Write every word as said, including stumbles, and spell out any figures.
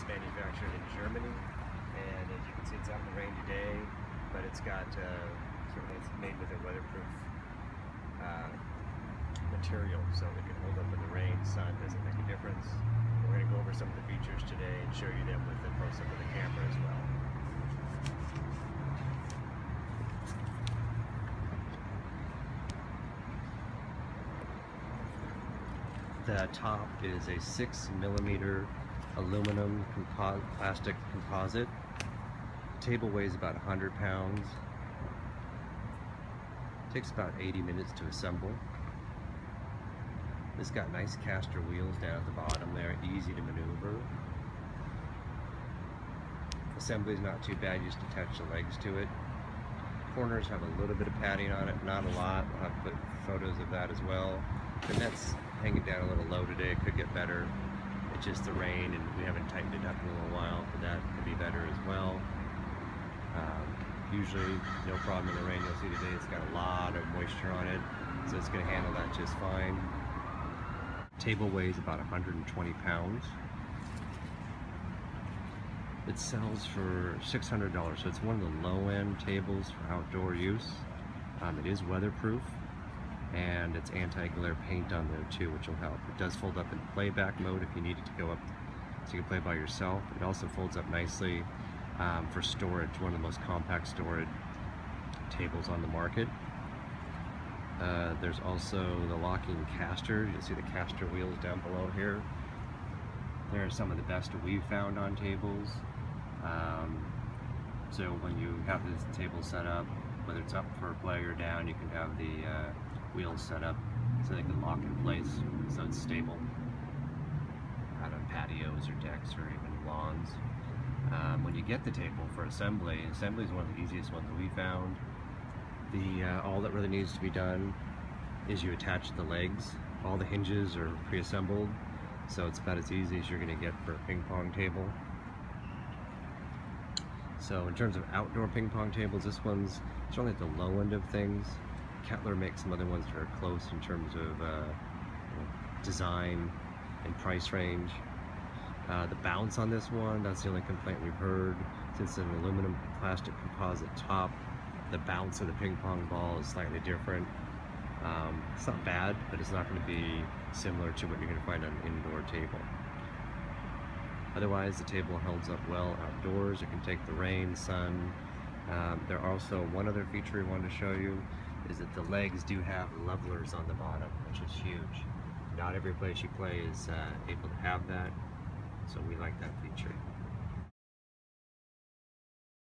manufactured in Germany, and as you can see, it's out in the rain today, but it's got uh, certainly it's made with a weatherproof uh, material, so it can hold up in the rain. Sun doesn't make a difference. We're going to go over some of the features today and show you them with the close-up of the camera as well. The top is a six millimeter aluminum compo plastic composite. The table weighs about one hundred pounds. Takes about eighty minutes to assemble. It's got nice caster wheels down at the bottom there, easy to maneuver. Assembly is not too bad, you just attach the legs to it. Corners have a little bit of padding on it, not a lot. I'll have to put photos of that as well. The net's hanging down a little low today, it could get better. It's just the rain and we haven't tightened it up in a little while, but that could be better as well. Um, usually no problem in the rain. You'll see today it's got a lot of moisture on it, so it's going to handle that just fine. Table weighs about one hundred twenty pounds. It sells for six hundred dollars, so it's one of the low-end tables for outdoor use. Um, it is weatherproof, and it's anti-glare paint on there too, which will help. It does fold up in playback mode if you need it to go up so you can play by yourself. It also folds up nicely um, for storage, one of the most compact storage tables on the market. Uh, there's also the locking caster. You'll see the caster wheels down below here. They're some of the best we've found on tables. Um, so when you have this table set up, whether it's up for play or down, you can have the uh, wheels set up so they can lock in place so it's stable out on patios or decks or even lawns. Um, when you get the table for assembly, assembly is one of the easiest ones that we found. The uh, all that really needs to be done is you attach the legs. All the hinges are pre-assembled, so it's about as easy as you're going to get for a ping pong table. So in terms of outdoor ping pong tables, this one's certainly at the low end of things. Kettler makes some other ones that are close in terms of uh, you know, design and price range. Uh, the bounce on this one, that's the only complaint we've heard. Since it's an aluminum plastic composite top, the bounce of the ping pong ball is slightly different. Um, it's not bad, but it's not going to be similar to what you're going to find on an indoor table. Otherwise, the table holds up well outdoors. It can take the rain, sun. Um, there are also one other feature we wanted to show you is that the legs do have levelers on the bottom, which is huge. Not every place you play is uh, able to have that, so we like that feature.